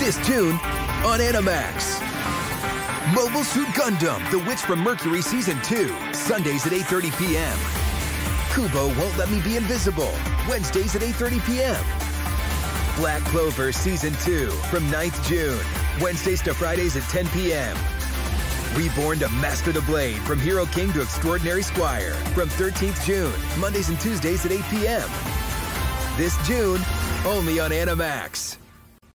This June on Animax. Mobile Suit Gundam, The Witch from Mercury Season 2, Sundays at 8:30 p.m. Kubo Won't Let Me Be Invisible, Wednesdays at 8:30 p.m. Black Clover Season 2 from 9th June, Wednesdays to Fridays at 10 p.m. Reborn to Master the Blade, from Hero King to Extraordinary Squire, from 13th June, Mondays and Tuesdays at 8 p.m. This June, only on Animax.